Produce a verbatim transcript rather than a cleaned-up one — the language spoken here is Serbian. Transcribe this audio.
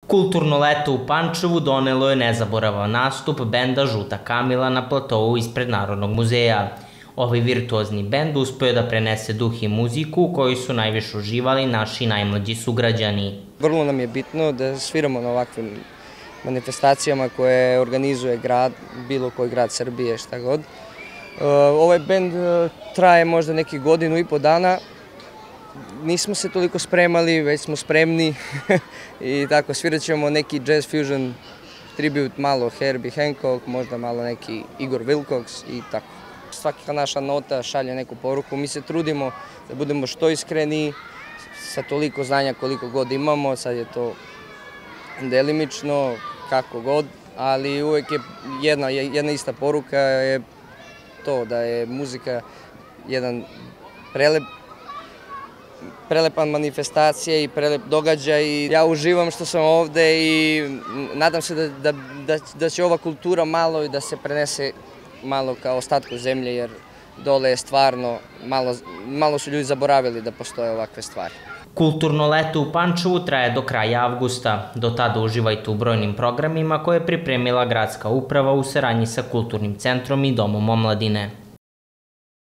Kulturno leto u Pančevu donelo je nezaboravan nastup benda Žuta Kamila na platovu ispred Narodnog muzeja. Ovaj virtuozni bend uspeo je da prenese duh i muziku u kojoj su najviše uživali naši najmlađi sugrađani. Vrlo nam je bitno da sviramo na ovakvim manifestacijama koje organizuje grad, bilo koji grad Srbije, šta god. Ovaj bend traje možda neki godinu i po dana. Nismo se toliko spremali, već smo spremni i tako svirat ćemo neki jazz fusion tribut, malo Herbie Hancock, možda malo neki Igor Wilcox i tako. Svaka naša nota šalje neku poruku, mi se trudimo da budemo što iskreniji sa toliko znanja koliko god imamo, sad je to delimično, kako god, ali uvek je jedna, jedna ista poruka je to da je muzika jedan prelep prelepan manifestacija i prelep događaj. Ja uživam što sam ovde i nadam se da, da, da, da će ova kultura malo i da se prenese malo kao ostatku zemlje, jer dole je stvarno, malo, malo su ljudi zaboravili da postoje ovakve stvari. Kulturno leto u Pančevu traje do kraja avgusta. Do tada uživajte u brojnim programima koje je pripremila gradska uprava u saradnji sa Kulturnim centrom i Domom omladine.